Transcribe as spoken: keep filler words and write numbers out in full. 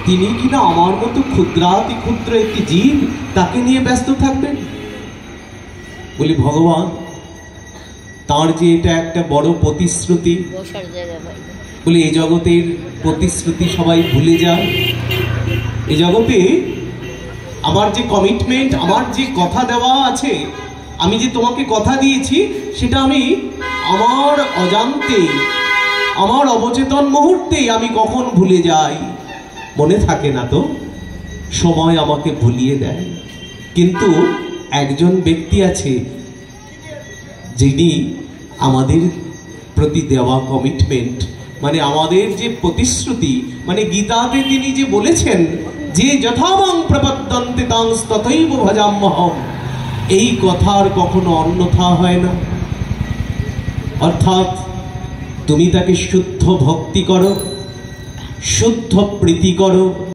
তিনি কিনা আমার মতো ক্ষুদ্রাতি ক্ষুদ্র একটি জীব, তাকে নিয়ে ব্যস্ত থাকবেন? বলি ভগবান তার যে এটা একটা বড় প্রতিশ্রুতি, বলি এই জগতের প্রতিশ্রুতি সবাই ভুলে যায়। এই জগতে আমার যে কমিটমেন্ট, আমার যে কথা দেওয়া আছে, আমি যে তোমাকে কথা দিয়েছি, সেটা আমি আমার অজান্তে, আমার অবচেতন মুহূর্তে আমি কখন ভুলে যাই, মনে থাকে না তো, সময় আমাকে ভুলিয়ে দেয়। কিন্তু একজন ব্যক্তি আছে যিনি আমাদের প্রতি দেওয়া কমিটমেন্ট, মানে আমাদের যে প্রতিশ্রুতি, মানে গীতাতে তিনি যে বলেছেন যে যথামাং প্রপদ্যন্তে তাং তথৈব ভজাম্যহম, এই কথার কখনো অন্যথা হয় না। অর্থাৎ তুমি তাকে শুদ্ধ ভক্তি করো, শুদ্ধ প্রীতি করো।